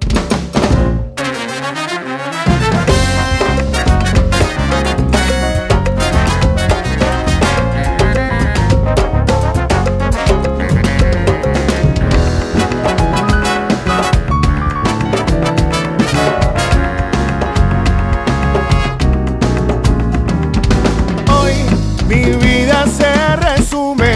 Mi vida se resume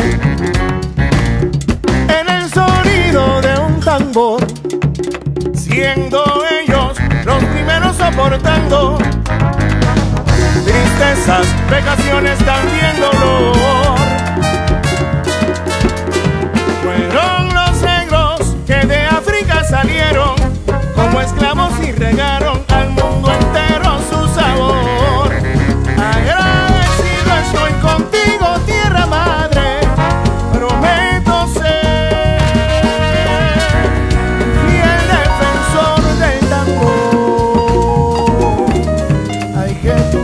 en el sonido de un tambor, siendo ellos los primeros soportando tristezas, vejaciones, también dolor. Fueron los negros que de África salieron como esclavos y regaron al mundo entero su sabor. Estoy contigo, tierra madre, prometo ser fiel defensor del tambor. Ay, que tu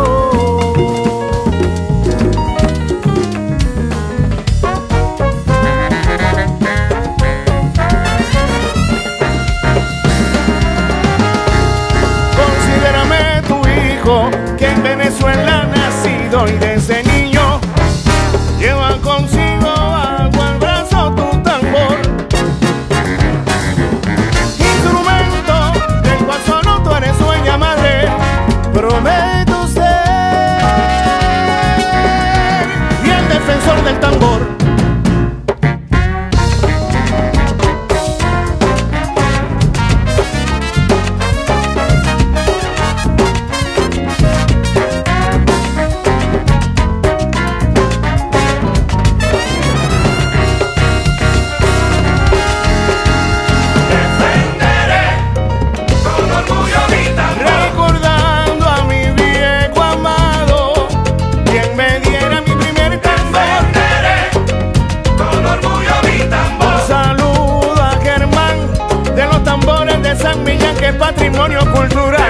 considérame tu hijo, que en Venezuela nacido y desde niño lleva consigo bajo el brazo tu tambor, instrumento del cual solo tú eres dueña madre. Prometo ser y el defensor del tambor. San Millán, que es patrimonio cultural.